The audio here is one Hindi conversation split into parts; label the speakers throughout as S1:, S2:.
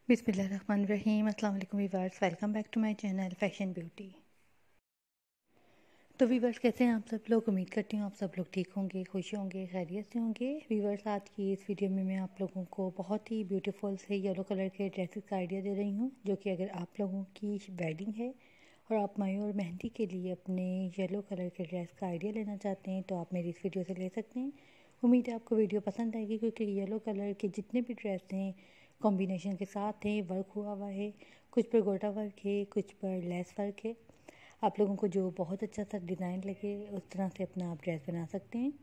S1: बिस्मिल्लाहिर्रहमानिर्रहीम। अस्सलाम वालेकुम viewers, welcome back to my channel fashion beauty. तो वीवर्स, कैसे हैं आप सब लोग? उम्मीद करती हूँ आप सब लोग ठीक होंगे, खुश होंगे, खैरियत से होंगे। वीवर्स, आज की इस वीडियो में मैं आप लोगों को बहुत ही ब्यूटीफुल से येलो कलर के ड्रेसेस का आइडिया दे रही हूँ, जो कि अगर आप लोगों की वेडिंग है और आप माई और मेहंदी के लिए अपने येलो कलर के ड्रेस का आइडिया लेना चाहते हैं तो आप मेरी इस वीडियो से ले सकते हैं। उम्मीद है आपको वीडियो पसंद आएगी, क्योंकि येलो कलर के जितने भी ड्रेस हैं कॉम्बिनेशन के साथ हैं, वर्क हुआ हुआ है, कुछ पर गोटा वर्क है, कुछ पर लेस वर्क है। आप लोगों को जो बहुत अच्छा सा डिज़ाइन लगे उस तरह से अपना आप ड्रेस बना सकते हैं।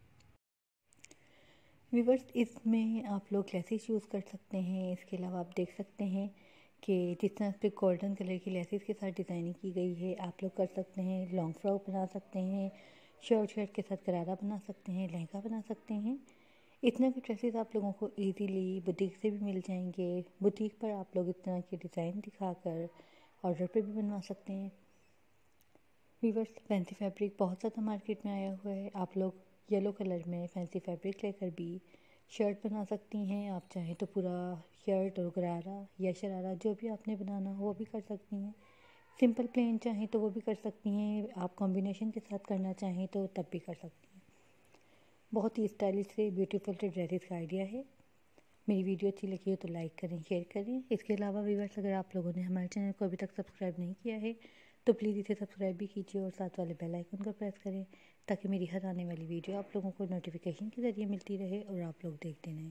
S1: व्यूवर्स, इसमें आप लोग लेसेस यूज़ कर सकते हैं। इसके अलावा आप देख सकते हैं कि जिस तरह पे गोल्डन कलर की लेसेस के साथ डिज़ाइनिंग की गई है, आप लोग कर सकते हैं। लॉन्ग फ्रॉक बना सकते हैं, शर्ट के साथ गरारा बना सकते हैं, लहंगा बना सकते हैं। इतना के ड्रेसेस आप लोगों को इजीली बुटीक से भी मिल जाएंगे। बुटीक पर आप लोग इस तरह के डिज़ाइन दिखाकर ऑर्डर पे भी बनवा सकते हैं। वीवर्स, फैंसी फैब्रिक बहुत ज़्यादा मार्केट में आया हुआ है। आप लोग येलो कलर में फैंसी फैब्रिक लेकर भी शर्ट बना सकती हैं। आप चाहें तो पूरा शर्ट और गरारा या शरारा जो भी आपने बनाना हो वो भी कर सकती हैं। सिंपल प्लेन चाहें तो वो भी कर सकती हैं। आप कॉम्बिनेशन के साथ करना चाहें तो तब भी कर सकती हैं। बहुत ही स्टाइलिश से ब्यूटीफुल से ड्रेसेस का आइडिया है। मेरी वीडियो अच्छी लगी हो तो लाइक करें, शेयर करें। इसके अलावा व्यूअर्स, अगर आप लोगों ने हमारे चैनल को अभी तक सब्सक्राइब नहीं किया है तो प्लीज़ इसे सब्सक्राइब भी कीजिए और साथ वाले बेल आइकन को प्रेस करें, ताकि मेरी हर आने वाली वीडियो आप लोगों को नोटिफिकेशन के ज़रिए मिलती रहे और आप लोग देखते रहें।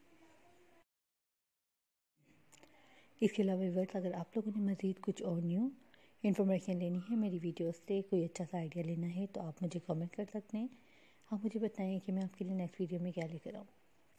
S1: इसके अलावा व्यूअर्स, अगर आप लोगों ने मज़ीद कुछ और न्यू इन्फॉर्मेशन लेनी है, मेरी वीडियोस से कोई अच्छा सा आइडिया लेना है, तो आप मुझे कमेंट कर सकते हैं। आप मुझे बताएं कि मैं आपके लिए नेक्स्ट वीडियो में क्या लेकर आऊँ।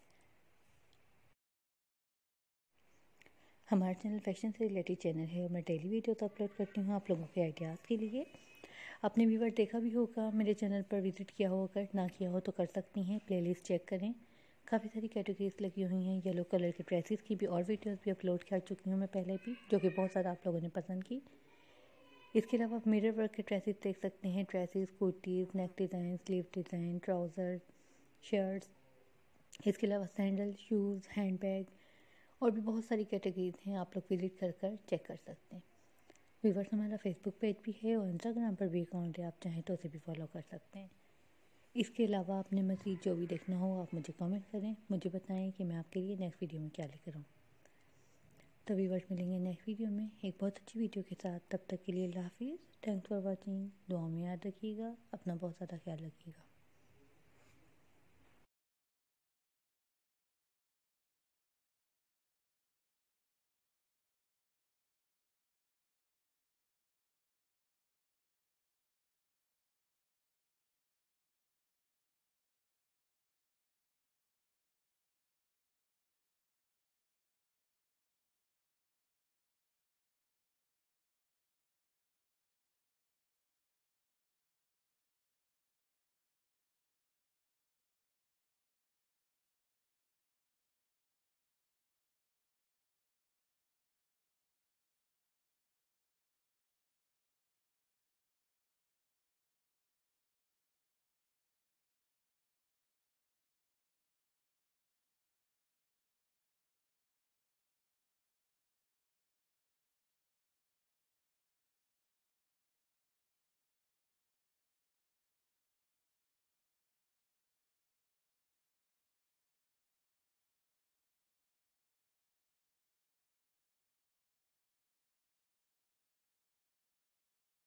S1: हमारा चैनल फैशन से रिलेटेड चैनल है और मैं डेली वीडियो तो अपलोड करती हूँ आप लोगों के आइडियाज़ के लिए। आपने व्यूअर देखा भी होगा, मेरे चैनल पर विज़िट किया हो, अगर ना किया हो तो कर सकती हैं। प्लेलिस्ट चेक करें, काफ़ी सारी कैटेगरीज लगी हुई हैं। येलो कलर के ड्रेसेस की भी और वीडियोस भी अपलोड कर चुकी हूँ मैं पहले भी, जो कि बहुत ज़्यादा आप लोगों ने पसंद की। इसके अलावा आप मिरर वर्क के ड्रेसेस देख सकते हैं। Dresses, kurtis, neck design, sleeve design, trouser, shirts. इसके अलावा सैंडल, शूज़, हैंड बैग और भी बहुत सारी कैटेगरीज हैं। आप लोग विजिट कर चेक कर सकते हैं। व्यूवर्स, हमारा फेसबुक पेज भी है और इंस्टाग्राम पर भी अकाउंट है, आप चाहें तो उसे भी फॉलो कर सकते हैं। इसके अलावा आपने मज़ीद जो भी देखना हो आप मुझे कमेंट करें, मुझे बताएं कि मैं आपके लिए नेक्स्ट वीडियो में क्या लेकर आऊँ। तो व्यूवर्स, मिलेंगे नेक्स्ट वीडियो में एक बहुत अच्छी वीडियो के साथ। तब तक के लिए अल्लाह हाफिज़। Thanks for watching. दुआ में याद रखिएगा, अपना बहुत ज़्यादा ख्याल रखिएगा।